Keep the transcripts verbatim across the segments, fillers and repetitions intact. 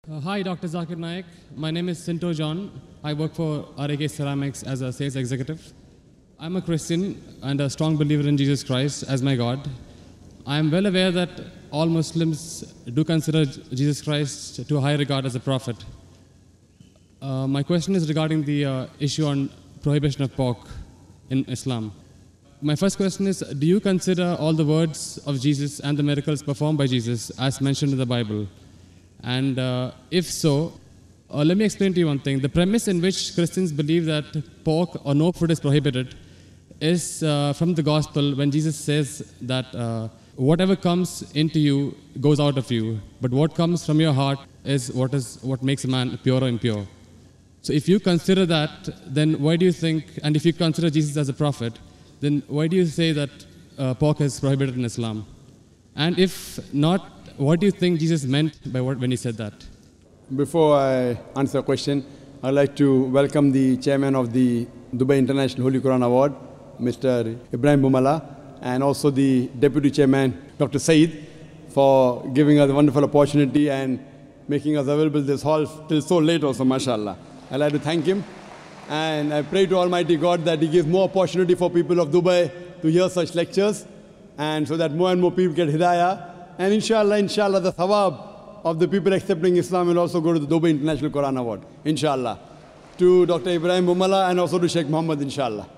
Uh, hi, Doctor Zakir Naik. My name is Sinto John. I work for R A K Ceramics as a sales executive. I'm a Christian and a strong believer in Jesus Christ as my God. I am well aware that all Muslims do consider Jesus Christ to a high regard as a prophet. Uh, my question is regarding the uh, issue on prohibition of pork in Islam. My first question is, do you consider all the words of Jesus and the miracles performed by Jesus as mentioned in the Bible? And uh, if so, uh, let me explain to you one thing. The premise in which Christians believe that pork or no food is prohibited is uh, from the gospel when Jesus says that uh, whatever comes into you goes out of you, but what comes from your heart is what is what makes a man pure or impure. So if you consider that, then why do you think, and if you consider Jesus as a prophet, then why do you say that uh, pork is prohibited in Islam? And if not, what do you think Jesus meant by what when he said that? Before I answer the question, I'd like to welcome the chairman of the Dubai International Holy Quran Award, Mister Ibrahim Bumala, and also the deputy chairman, Doctor Saeed, for giving us a wonderful opportunity and making us available this hall till so late also, mashallah. I'd like to thank him, and I pray to Almighty God that He gives more opportunity for people of Dubai to hear such lectures, and so that more and more people get hidayah. And inshallah, inshallah, the thawab of the people accepting Islam will also go to the Dubai International Quran Award, inshallah. To Doctor Ibrahim Bumala and also to Sheikh Muhammad, inshallah.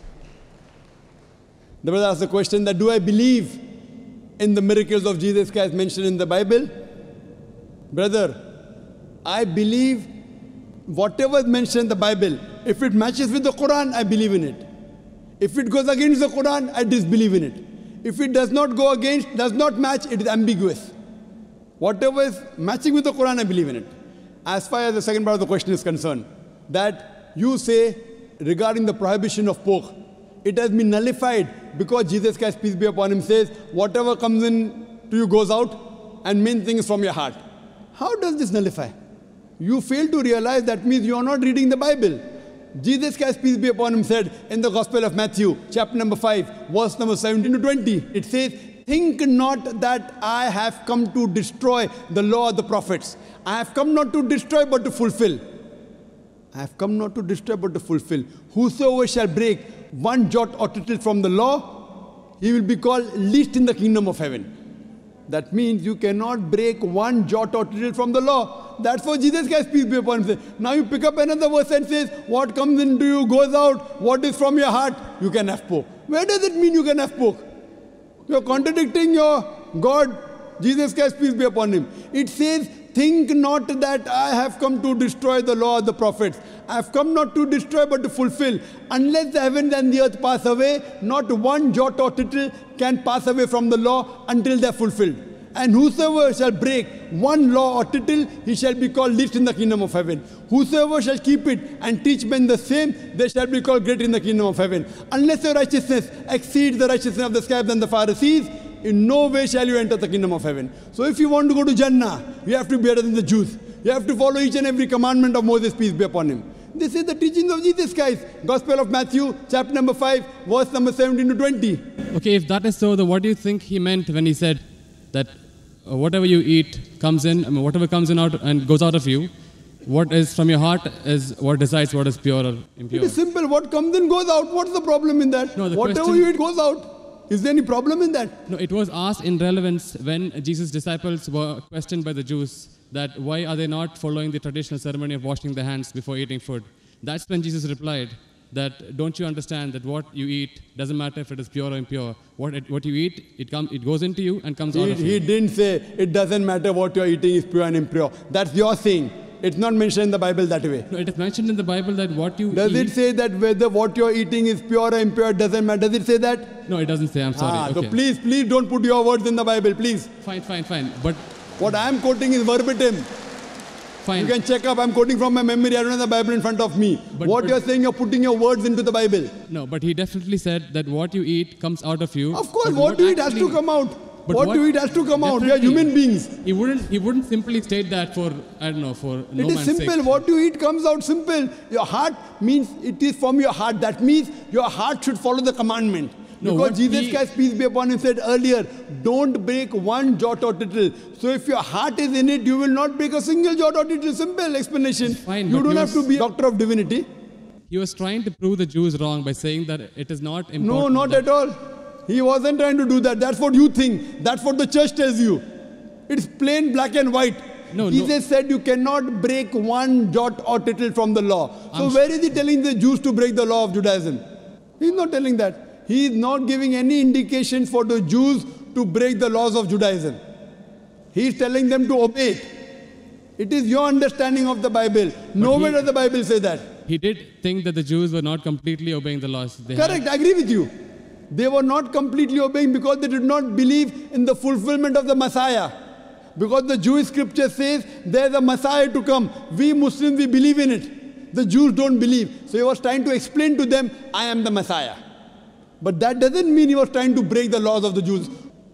The brother asked the question that, do I believe in the miracles of Jesus Christ mentioned in the Bible? Brother, I believe whatever is mentioned in the Bible, if it matches with the Quran, I believe in it. If it goes against the Quran, I disbelieve in it. If it does not go against, does not match, it is ambiguous. Whatever is matching with the Quran, I believe in it. As far as the second part of the question is concerned, that you say regarding the prohibition of pork, it has been nullified because Jesus Christ, peace be upon him, says, whatever comes in to you goes out, and main thing is from your heart. How does this nullify? You fail to realize that means you are not reading the Bible. Jesus Christ, peace be upon him, said in the Gospel of Matthew, chapter number five, verse number seventeen to twenty, it says, think not that I have come to destroy the law of the prophets. I have come not to destroy but to fulfill. I have come not to destroy but to fulfill. Whosoever shall break one jot or tittle from the law, he will be called least in the kingdom of heaven. That means you cannot break one jot or tittle from the law. That's what Jesus Christ, peace be upon him, says. Now you pick up another verse and says, what comes into you goes out, what is from your heart, you can have pork. Where does it mean you can have pork? You are contradicting your God, Jesus Christ, peace be upon him. It says, think not that I have come to destroy the law of the prophets. I have come not to destroy but to fulfill. Unless the heavens and the earth pass away, not one jot or tittle can pass away from the law until they are fulfilled. And whosoever shall break one law or tittle, he shall be called least in the kingdom of heaven. Whosoever shall keep it and teach men the same, they shall be called great in the kingdom of heaven. Unless your righteousness exceeds the righteousness of the scribes and the Pharisees, in no way shall you enter the kingdom of heaven. So if you want to go to Jannah, you have to be better than the Jews. You have to follow each and every commandment of Moses, peace be upon him. This is the teachings of Jesus Christ. Gospel of Matthew, chapter number five, verse number seventeen to twenty. Okay, if that is so, then what do you think he meant when he said that uh, whatever you eat comes in, I mean, whatever comes in out and goes out of you, what is from your heart is what decides what is pure or impure? It is simple. What comes in goes out. What's the problem in that? No, the Whatever question, you eat goes out. Is there any problem in that? No, it was asked in relevance when Jesus' disciples were questioned by the Jews that why are they not following the traditional ceremony of washing their hands before eating food. That's when Jesus replied that don't you understand that what you eat doesn't matter if it is pure or impure. What it, what you eat, it comes, it goes into you and comes he, out of you. He didn't say it doesn't matter what you're eating is pure and impure. That's your saying. It's not mentioned in the Bible that way. No, it is mentioned in the Bible that what you Does eat... it say that whether what you're eating is pure or impure doesn't matter? Does it say that? No, it doesn't say. I'm sorry. Ah, okay. So please, please don't put your words in the Bible, please. Fine, fine, fine. But what I am quoting is verbatim. Fine. You can check up. I'm quoting from my memory. I don't have the Bible in front of me. But, what but, you're saying, you're putting your words into the Bible. No, but he definitely said that what you eat comes out of you. Of course, what, what you eat has to come out. But what, what you eat has to come out. We are human beings. He wouldn't. He wouldn't simply state that for I don't know for no man's sake. It is simple. Sake. What you eat comes out simple. Your heart means it is from your heart. That means your heart should follow the commandment. No, because what Jesus he- Christ, peace be upon him, said earlier, don't break one jot or tittle. So if your heart is in it, you will not break a single jot or tittle. Simple explanation. Fine, you but don't he have to was- be a doctor of divinity. He was trying to prove the Jews wrong by saying that it is not important. No, not that- at all. He wasn't trying to do that. That's what you think. That's what the church tells you. It's plain black and white. No, Jesus no. said you cannot break one jot or tittle from the law. So I'm where is he telling the Jews to break the law of Judaism? He's not telling that. He is not giving any indication for the Jews to break the laws of Judaism. He is telling them to obey it. It is your understanding of the Bible. Nowhere he- does the Bible say that. He did think that the Jews were not completely obeying the laws. They had- Correct, I agree with you. They were not completely obeying because they did not believe in the fulfillment of the Messiah. Because the Jewish scripture says there's a Messiah to come. We Muslims, we believe in it. The Jews don't believe. So he was trying to explain to them, I am the Messiah. But that doesn't mean he was trying to break the laws of the Jews.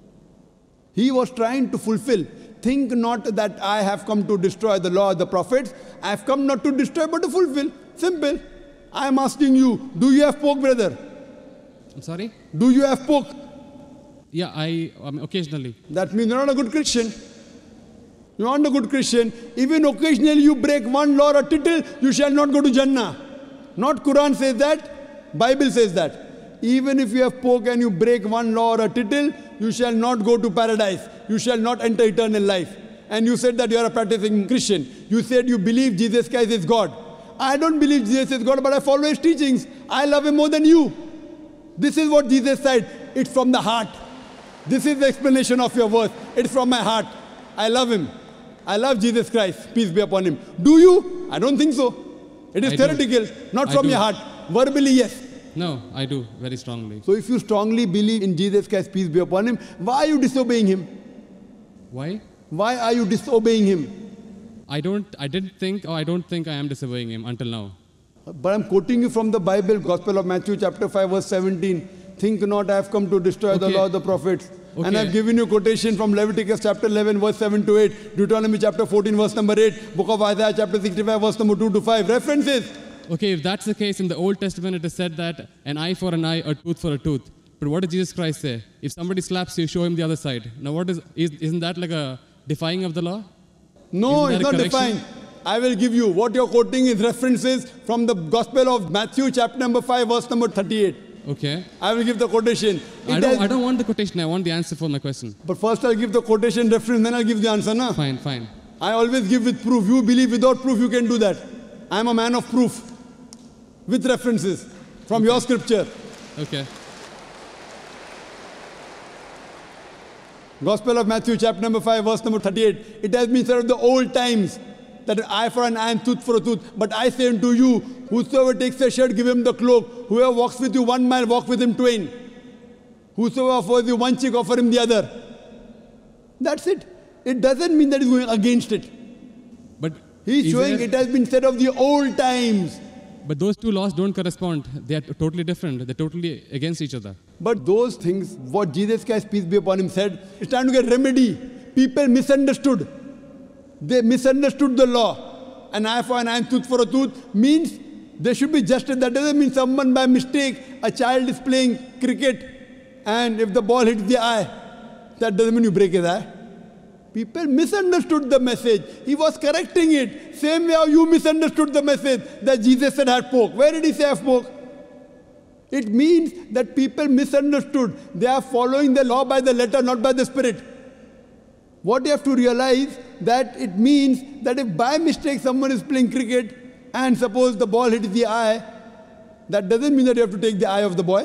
He was trying to fulfill. Think not that I have come to destroy the law of the prophets. I have come not to destroy but to fulfill. Simple. I am asking you, do you have pork, brother? I'm sorry? Do you have pork? Yeah, I um, occasionally. That means you're not a good Christian. You're not a good Christian. Even occasionally you break one law or a tittle, you shall not go to Jannah. Not Quran says that, Bible says that. Even if you have pork and you break one law or a tittle, you shall not go to paradise. You shall not enter eternal life. And you said that you are a practicing Christian. You said you believe Jesus Christ is God. I don't believe Jesus is God, but I follow his teachings. I love him more than you. This is what Jesus said. It's from the heart. This is the explanation of your verse. It's from my heart. I love him. I love Jesus Christ. Peace be upon him. Do you? I don't think so. It is I do. theoretical, not I from do. your heart. Verbally, yes. No, I do, very strongly. So if you strongly believe in Jesus Christ, peace be upon him, why are you disobeying him? Why? Why are you disobeying him? I don't, I didn't think, or I don't think I am disobeying him until now. But I'm quoting you from the Bible, Gospel of Matthew chapter five verse seventeen. Think not I have come to destroy the Okay. law of the prophets. And Okay. I've given you quotation from Leviticus chapter eleven verse seven to eight, Deuteronomy chapter fourteen verse number eight, Book of Isaiah chapter sixty-five verse number two to five. References. Okay, if that's the case, in the Old Testament it is said that an eye for an eye, a tooth for a tooth. But what did Jesus Christ say? If somebody slaps you, show him the other side. Now what is, is isn't that like a defying of the law? No, Isn't it's that not a correction? defined. I will give you. What you're quoting is references from the Gospel of Matthew chapter number five verse number thirty-eight. Okay. I will give the quotation. It I don't, has- I don't want the quotation, I want the answer for my question. But first I'll give the quotation reference, then I'll give the answer. Na? Fine, fine. I always give with proof. You believe without proof, you can do that. I am a man of proof. With references from your scripture. Okay. Gospel of Matthew chapter number five verse number thirty-eight. It has been said of the old times that an eye for an eye and tooth for a tooth. But I say unto you, whosoever takes a shirt, give him the cloak. Whoever walks with you one mile, walk with him twain. Whosoever offers you one cheek, offer him the other. That's it. It doesn't mean that he's going against it. But He's is showing there- it has been said of the old times. But those two laws don't correspond. They are totally different. They're totally against each other. But those things, what Jesus Christ, peace be upon him, said, it's time to get remedy. People misunderstood. They misunderstood the law. An eye for an eye and tooth for a tooth means there should be justice. That doesn't mean someone by mistake, a child is playing cricket and if the ball hits the eye, that doesn't mean you break his eye. People misunderstood the message. He was correcting it. Same way how you misunderstood the message that Jesus said had pork. Where did he say have pork? It means that people misunderstood. They are following the law by the letter, not by the spirit. What you have to realize that it means that if by mistake someone is playing cricket and suppose the ball hits the eye, that doesn't mean that you have to take the eye of the boy.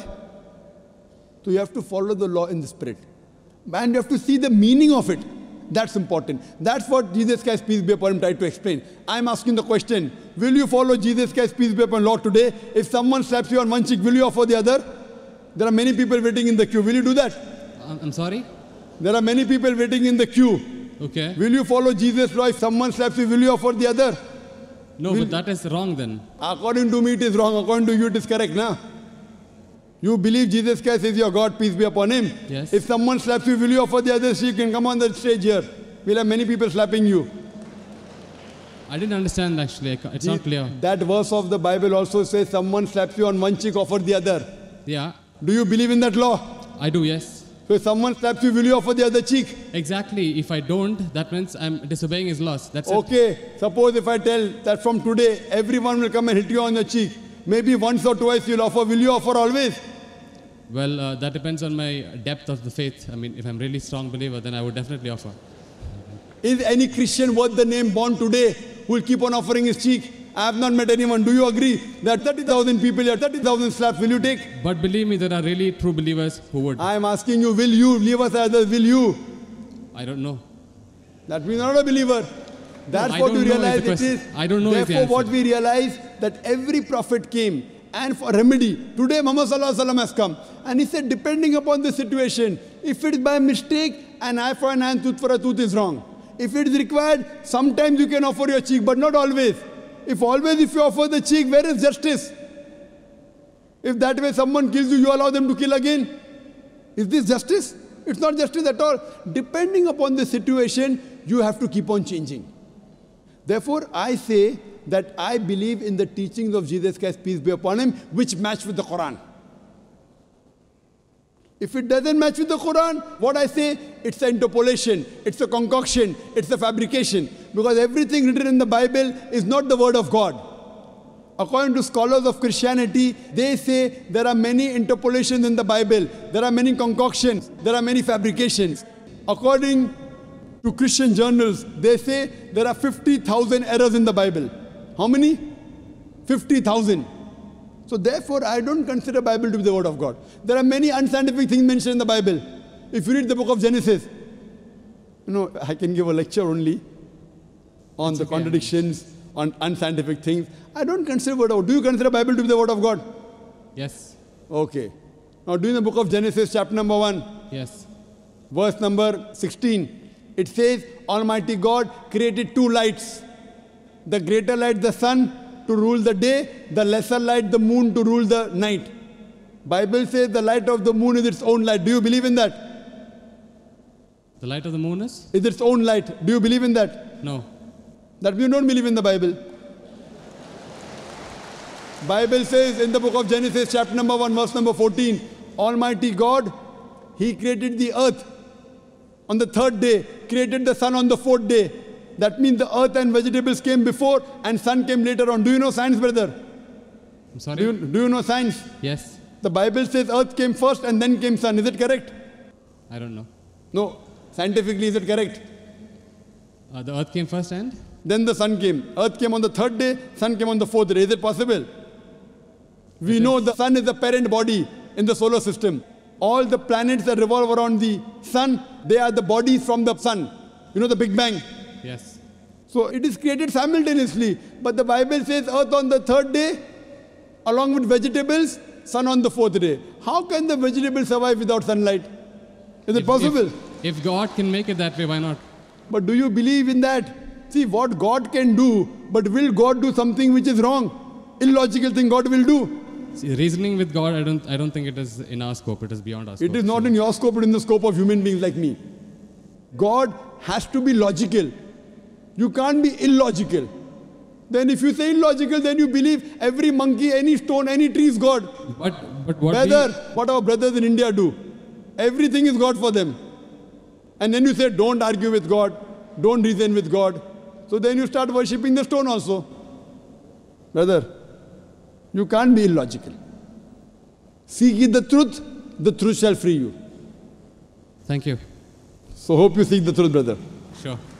So you have to follow the law in the spirit. And you have to see the meaning of it. That's important. That's what Jesus Christ, peace be upon him, tried to explain. I'm asking the question, will you follow Jesus Christ, peace be upon law today? If someone slaps you on one cheek, will you offer the other? There are many people waiting in the queue. Will you do that? I'm I'm sorry? There are many people waiting in the queue. Okay. Will you follow Jesus' law? If someone slaps you, will you offer the other? No, will- but that is wrong then. According to me, it is wrong. According to you, it is correct, na? You believe Jesus Christ is your God, peace be upon him. Yes. If someone slaps you, will you offer the other? So you can come on the stage here. We'll have many people slapping you. I didn't understand actually. I ca- It's not clear. That verse of the Bible also says someone slaps you on one cheek, offer the other. Yeah. Do you believe in that law? I do, yes. So if someone slaps you, will you offer the other cheek? Exactly. If I don't, that means I'm disobeying his laws. That's it. Okay, suppose if I tell that from today, everyone will come and hit you on the cheek. Maybe once or twice you'll offer. Will you offer always? Well, uh, that depends on my depth of the faith. I mean, if I'm really strong believer, then I would definitely offer. Is any Christian worth the name born today who will keep on offering his cheek? I have not met anyone. Do you agree that thirty thousand people here, thirty thousand slaps, will you take? But believe me, there are really true believers who would. I am asking you, will you? Leave us as others, will you? I don't know. That means not a believer. That's No, I what don't you know is realize the it is. question. I don't know is the Therefore, what answer. we realize that every prophet came and for remedy. Today, Muhammad Sallallahu Alaihi Wasallam has come. And he said, depending upon the situation, if it is by mistake, an eye for an eye, tooth for a tooth is wrong. If it is required, sometimes you can offer your cheek, but not always. If always if you offer the cheek, where is justice? If that way someone kills you, you allow them to kill again. Is this justice? It's not justice at all. Depending upon the situation, you have to keep on changing. Therefore, I say that I believe in the teachings of Jesus Christ, peace be upon him, which match with the Quran. If it doesn't match with the Quran, what I say, it's an interpolation, it's a concoction, it's a fabrication. Because everything written in the Bible is not the word of God. According to scholars of Christianity, they say there are many interpolations in the Bible, there are many concoctions, there are many fabrications. According to Christian journals, they say there are fifty thousand errors in the Bible. How many? fifty thousand. So therefore, I don't consider Bible to be the word of God. There are many unscientific things mentioned in the Bible. If you read the book of Genesis, you know, I can give a lecture only on It's the okay. contradictions, on unscientific things. I don't consider word of God. Do you consider Bible to be the word of God? Yes. Okay. Now, do in the book of Genesis, chapter number one, Yes. verse number sixteen, it says, Almighty God created two lights. The greater light, the sun, to rule the day, the lesser light, the moon, to rule the night. Bible says the light of the moon is its own light. Do you believe in that? The light of the moon is? Is its own light. Do you believe in that? No. That you don't believe in the Bible. Bible says in the book of Genesis, chapter number one, verse number fourteen, Almighty God, He created the earth on the third day, created the sun on the fourth day. That means the earth and vegetables came before and sun came later on. Do you know science, brother? I'm sorry? Do you, do you know science? Yes. The Bible says earth came first and then came sun. Is it correct? I don't know. No. Scientifically, is it correct? Uh, the earth came first and? Then the sun came. Earth came on the third day, sun came on the fourth day. Is it possible? We know the sun is the parent body in the solar system. All the planets that revolve around the sun, they are the bodies from the sun. You know the Big Bang? Yes. So it is created simultaneously. But the Bible says earth on the third day, along with vegetables, sun on the fourth day. How can the vegetables survive without sunlight? Is it If- possible? If, if God can make it that way, why not? But do you believe in that? See, what God can do, but will God do something which is wrong? Illogical thing God will do. See, reasoning with God, I don't, I don't think it is in our scope. It is beyond our scope. It is not in your scope, but in the scope of human beings like me. God has to be logical. You can't be illogical. Then if you say illogical, then you believe every monkey, any stone, any tree is God. But, but what Brother, we, what our brothers in India do, everything is God for them. And then you say, don't argue with God, don't reason with God. So then you start worshipping the stone also. Brother, you can't be illogical. Seek ye the truth, the truth shall free you. Thank you. So hope you seek the truth, brother. Sure.